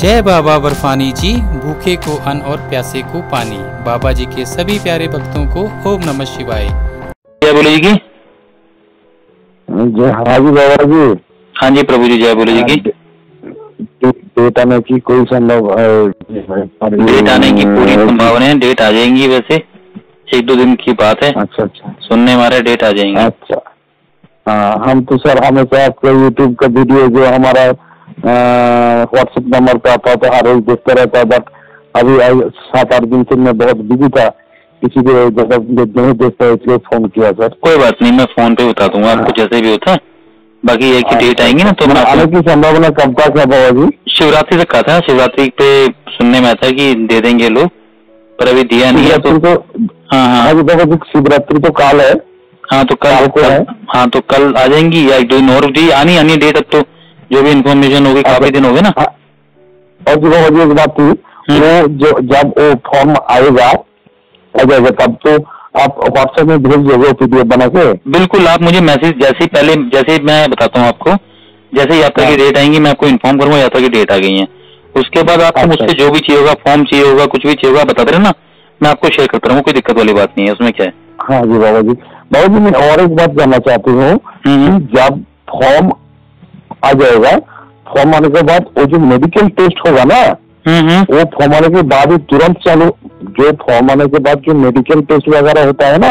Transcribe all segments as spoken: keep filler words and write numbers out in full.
जय बाबा बर्फानी जी, भूखे को अन्न और प्यासे को पानी। बाबा जी के सभी प्यारे भक्तों को ओम नमः शिवाय। जय बोले जी की। जय हाँ जी बाबा जी। हाँ जी प्रभु जी, जय बोले जी की। डेट आने की कोई संभव डेट आने की पूरी संभावना है। डेट आ जाएंगी, वैसे एक दो दिन की बात है। अच्छा अच्छा, सुनने हमारे डेट आ जाएंगे। अच्छा हाँ, हम तो सर हमेशा आपका यूट्यूब का वीडियो जो हमारा व्हाट्सएप नंबर पे आता था हर रोज देखते रहता है, बट अभी सात आठ दिन से मैं बहुत बिजी था, किसी भी जगह नहीं देखता, इसलिए फोन किया सर। कोई बात नहीं, मैं फोन पे बता दूंगा आपको जैसे भी होता है। बाकी एक ही डेट आएंगी ना तो मैं आने की संभावना कब तक है बाबा जी? शिवरात्रि तक कहा था। शिवरात्रि पे सुनने में आता है कि दे देंगे लोग, पर अभी दिया नहीं है तो, तो हाँ हाँ बाबा जी शिवरात्रि तो काल है। हाँ तो कल को है। हाँ तो कल आ जाएंगी या एक दो दिन और जी आनी आनी डेट। अब तो जो भी इन्फॉर्मेशन होगी काफी दिन हो गए ना। और जो बाबा जी एक बात थी, वो जो जब वो फॉर्म आएगा आ जाएगा तब तो आप व्हाट्सएप में भेज दोगे पीडीएफ बना के? बिल्कुल, आप मुझे मैसेज जैसे पहले जैसे मैं बताता हूँ आपको, जैसे यात्रा की डेट आएंगी मैं आपको इन्फॉर्म करूंगा यात्रा की डेट आ गई है। उसके बाद आपको मुझसे जो भी चाहिए होगा, फॉर्म चाहिए होगा, कुछ भी चाहिए होगा बताते रहना, मैं आपको शेयर करता रहूंगा। कोई दिक्कत वाली बात नहीं है उसमें। क्या है? हाँ जी बाबा जी। बाबा जी मैं और एक बात जानना चाहती हूँ कि जब फॉर्म आ जाएगा, फॉर्म आने के बाद वो जो मेडिकल टेस्ट होगा ना, वो फॉर्म आने के बाद ही तुरंत चालू, जो फॉर्म आने के बाद जो मेडिकल टेस्ट वगैरह होता है ना,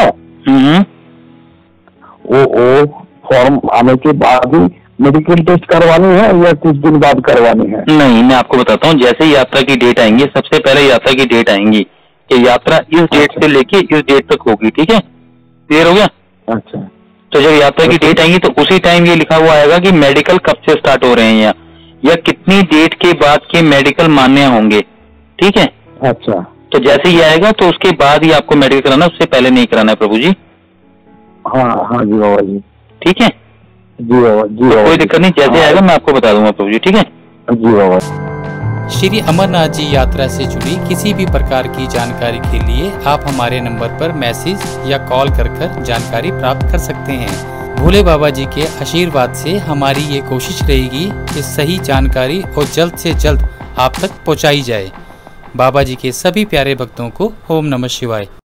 वो वो फॉर्म आने के बाद ही मेडिकल टेस्ट करवानी है या कुछ दिन बाद करवानी है? नहीं, मैं आपको बताता हूँ। जैसे ही यात्रा की डेट आएंगी, सबसे पहले यात्रा की डेट आएंगी कि यात्रा इस डेट से लेके इस डेट तक होगी। ठीक है, क्लियर हो गया? अच्छा, तो जब यात्रा की डेट आएंगी तो उसी टाइम ये लिखा हुआ आएगा कि मेडिकल कब से स्टार्ट हो रहे हैं या, या कितनी डेट के बाद के मेडिकल मान्य होंगे। ठीक है, अच्छा। तो जैसे ही आएगा तो उसके बाद ही आपको मेडिकल कराना, उससे पहले नहीं कराना है प्रभु जी। हाँ हाँ जी बाबा जी। ठीक है जी बाबा जी। तो कोई दिक्कत नहीं, जैसे आएगा मैं आपको बता दूंगा प्रभु जी। ठीक है जी बाबा। श्री अमरनाथ जी यात्रा से जुड़ी किसी भी प्रकार की जानकारी के लिए आप हमारे नंबर पर मैसेज या कॉल कर कर जानकारी प्राप्त कर सकते हैं। भोले बाबा जी के आशीर्वाद से हमारी ये कोशिश रहेगी कि सही जानकारी और जल्द से जल्द आप तक पहुंचाई जाए। बाबा जी के सभी प्यारे भक्तों को ओम नमः शिवाय।